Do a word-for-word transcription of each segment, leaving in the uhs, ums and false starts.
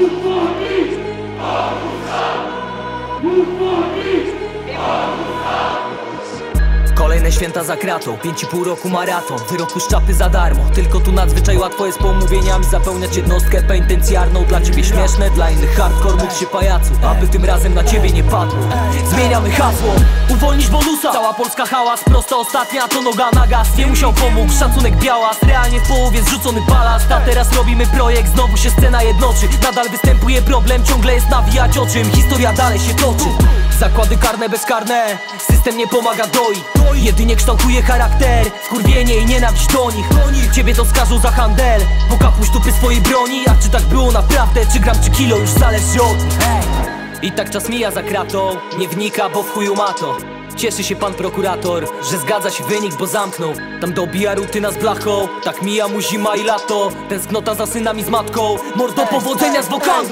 Kolejne święta za kratą, pięć i pół roku maraton, wyroku z czapy za darmo. Tylko tu nadzwyczaj łatwo jest pomówieniami zapełniać jednostkę penitencjarną. Dla ciebie śmieszne, dla innych hardcore, módl się pajacu, aby tym razem na ciebie nie padło. Zmieniamy hasło, uwolnić bonusa. Cała Polska hałas, prosta ostatnia to noga na gaz. Nie musiał pomógł, szacunek białas, realnie w połowie zrzucony balast. A teraz robimy projekt, znowu się scena jednoczy. Nadal występuje problem, ciągle jest nawijać o czym. Historia dalej się toczy. Zakłady karne, bezkarne, system nie pomaga doi. Jedynie kształtuje charakter, skurwienie i nienawiść do nich. Ciebie to skażą za handel, bo kapuś tupy swojej broni. A czy tak było naprawdę, czy gram czy kilo, już zależy od nich. I tak czas mija za kratą, nie wnika, bo w chuju ma to. Cieszy się pan prokurator, że zgadza się wynik, bo zamknął. Tam dobija rutyna z blachą, tak mija mu zima i lato. Tęsknota za synami z matką, mordo powodzenia z wokandą.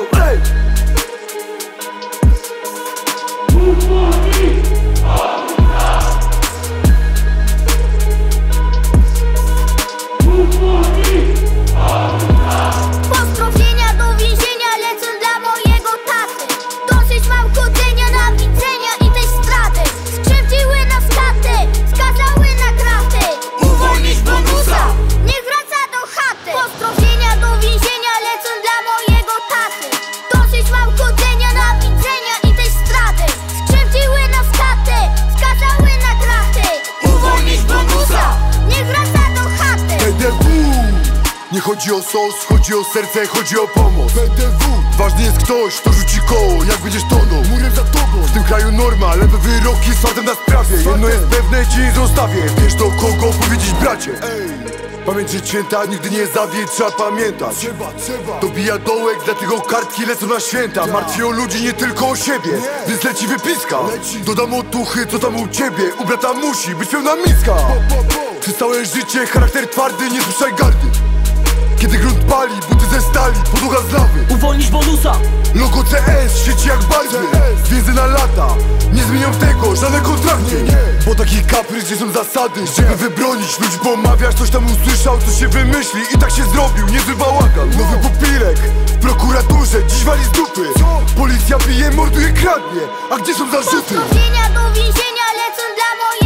Pozdrowienia do więzienia lecą dla mojego taty. Dosyć mam chodzenia na widzenia i tej straty. Skrzywdziły nas katę, skazały na kraty. Uwolnić bonusa, niech wraca do chaty. Pozdrowienia do więzienia lecą dla mojego taty. Dosyć mam chodzenia na widzenia i tej straty. Skrzywdziły nas katę, skazały na kraty. Uwolnić bonusa, niech wraca do chaty. P D W. Nie chodzi o sos, chodzi o serce, chodzi o pomoc. P D W. Ważny jest ktoś, kto rzuci koło, jak będziesz tonął. Murem za tobą. W tym kraju norma, lewe wyroki z fartem na sprawie. Jedno jest pewne, ci nie zostawię. Wiesz do kogo powiedzieć, bracie. Ej. Pamięć święta nigdy nie zawie, trzeba pamiętać. Trzeba, trzeba. Dobija dołek, dlatego kartki lecą na święta. Martwi o ludzi, nie tylko o siebie, nie. Więc leci wypiska. Leci. Dodam otuchy, co tam u ciebie. U brata musi być pełna miska. Bo, bo, bo. Przez całe życie charakter twardy, nie słyszaj gardy. Kiedy grunt pali, buty ze stali, podłoga z lawy. Uwolnić bonusa. Logo C S świeci jak barwy. Więzy na lata, nie zmienią tego żadne kontrakty. Bo taki kaprys, gdzie są zasady, żeby wybronić ludzi, pomawiasz, coś tam usłyszał, coś się wymyśli i tak się zrobił, niezły bałagan. Nowy pupilek w prokuraturze, dziś wali z dupy. Policja bije, morduje, kradnie, a gdzie są zarzuty? Pozdrowienia do więzienia lecą dla mojego